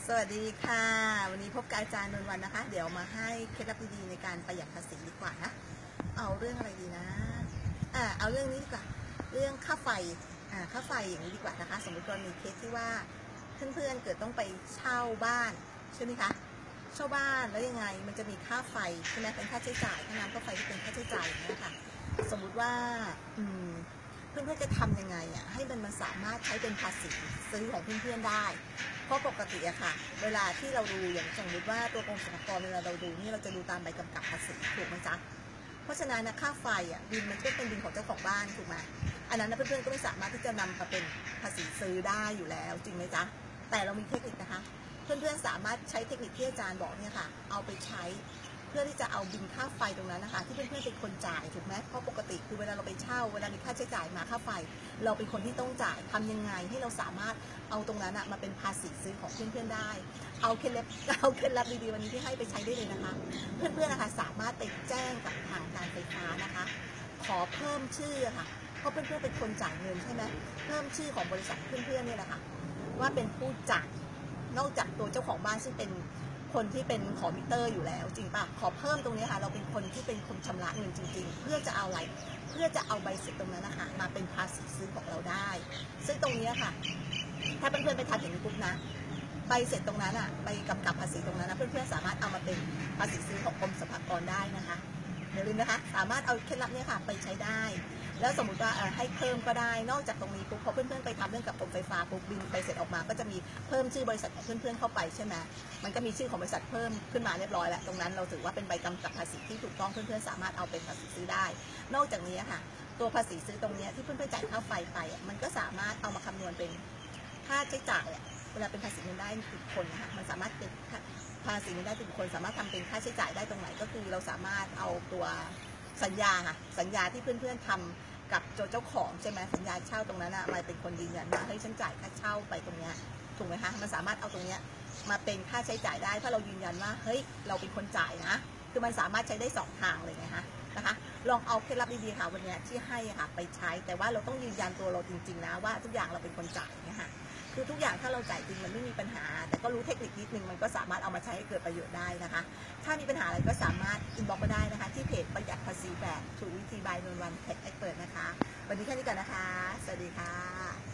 สวัสดีค่ะวันนี้พบกับอาจารย์นนท์วันนะคะเดี๋ยวมาให้เคล็ดลับดีๆในการประหยัดภาษีดีกว่านะเอาเรื่องอะไรดีนะเอาเรื่องนี้ดีกว่าเรื่องค่าไฟค่าไฟอย่างนี้ดีกว่านะคะสมมติกรณีเคสที่ว่าเพื่อนๆเกิดต้องไปเช่าบ้านใช่ไหมคะเช่าบ้านแล้วยังไงมันจะมีค่าไฟใช่ไหมเป็นค่าใช้จ่ายค่าน้ำค่าไฟที่เป็นค่าใช้จ่ายอย่างนี้ค่ะสมมุติว่าเพื่อนๆจะทำยังไงให้มันสามารถใช้เป็นภาษีซื้อของเพื่อนๆได้เพราะปกติอะค่ะเวลาที่เราดูอย่างสมมติว่าตัวกรมสรรพากรเวลาเราดูนี่เราจะดูตามใบกำกับภาษีถูกไหมจ๊ะเพราะฉะนั้นค่าไฟบินมันก็เป็นบินของเจ้าของบ้านถูกไหมอันนั้นเพื่อนๆก็ไม่สามารถที่จะนำมาเป็นภาษีซื้อได้อยู่แล้วจริงไหมจ๊ะแต่เรามีเทคนิคนะคะเพื่อนๆสามารถใช้เทคนิคที่อาจารย์บอกเนี่ยค่ะเอาไปใช้เพื่อที่จะเอาบินค่าไฟตรงนั้นนะคะที่เพื่อนๆเป็นคนจ่ายถูกไหมเพราะปกติคือเวลาเราไปเช่าเวลามีค่าใช้จ่ายมาค่าไฟเราเป็นคนที่ต้องจ่ายทำยังไงให้เราสามารถเอาตรงนั้นมาเป็นภาษีซื้อของเพื่อนๆได้เอาเคล็ดลับดีๆวันนี้ที่ให้ไปใช้ได้เลยนะคะเพื่อนๆนะคะสามารถไปแจ้งกับทางการไฟฟ้านะคะขอเพิ่มชื่อค่ะเพราะเพื่อนๆเป็นคนจ่ายเงินใช่ไหมเพิ่มชื่อของบริษัทเพื่อนๆเนี่ยแหละค่ะว่าเป็นผู้จ่ายนอกจากตัวเจ้าของบ้านซึ่งเป็นคนที่เป็นขอมิเตอร์อยู่แล้วจริงป่ะขอเพิ่มตรงนี้ค่ะเราเป็นคนที่เป็นคนชำระเงินจริงๆเพื่อจะเอาอะไรเพื่อจะเอาใบเสร็จตรงนั้นนะคะมาเป็นภาษีซื้อของเราได้ซึ่งตรงนี้ค่ะถ้าเพื่อนๆไปทำอย่างนี้ปุ๊บนะใบเสร็จตรงนั้นใบกำกับภาษีตรงนั้นนะเพื่อนๆสามารถเอามาเป็นภาษีซื้อของกรมสรรพากรได้นะคะอย่าลืมนะคะสามารถเอาเคล็ดลับนี้ค่ะไปใช้ได้แล้วสมมติว่าให้เพิ่มก็ได้นอกจากตรงนี้ปุ๊บพอเพื่อนๆไปทำเรื่องกับกรมไฟฟ้าปุ๊บบินไปเสร็จออกมาก็จะมีเพิ่มชื่อบริษัทของเพื่อนๆเข้าไปใช่ไหมมันก็มีชื่อของบริษัทเพิ่มขึ้นมาเรียบร้อยแล้วตรงนั้นเราถือว่าเป็นใบกำกับภาษีที่ถูกต้องเพื่อนๆสามารถเอาเป็นภาษีซื้อได้นอกจากนี้ค่ะตัวภาษีซื้อตรงนี้ที่เพื่อนๆจ่ายค่าไฟไปมันก็สามารถเอามาคำนวณเป็นค่าใช้จ่ายเวลาเป็นภาษีเงินได้ทุกคนนะคะมันสามารถเป็นภาษีเงินได้ทุกคนสามารถทำเป็นค่าใช้จ่ายได้ตรงไหนก็คือเราสามารถเอาตัวสัญญาค่ะสัญญาที่เพื่อนๆทำกับเจ้าของใช่ไหมสัญญาเช่าตรงนั้นมาเป็นคนยืนยันว่าเฮ้ยฉันจ่ายค่าเช่าไปตรงนี้ถูกไหมคะมันสามารถเอาตรงนี้มาเป็นค่าใช้จ่ายได้ถ้าเรายืนยันว่าเฮ้ยเราเป็นคนจ่ายนะคือมันสามารถใช้ได้2ทางเลยไงคะนะคะลองเอาเคล็ดลับดีๆค่ะวันนี้ที่ให้ค่ะไปใช้แต่ว่าเราต้องยืนยันตัวเราจริงๆนะว่าทุกอย่างเราเป็นคนจ่ายนะคะคือทุกอย่างถ้าเราจ่ายจริงมันไม่มีปัญหาแต่ก็รู้เทคนิคนิดนึงมันก็สามารถเอามาใช้ให้เกิดประโยชน์ได้นะคะถ้ามีปัญหาอะไรก็สามารถอินบ็อกซ์มาได้นะคะที่เพจประหยัดภาษีแบบถูกวิธีบายนนท์วันเทคเอ็กซ์เพิร์ทนะคะวันนี้แค่นี้ก่อนนะคะสวัสดีค่ะ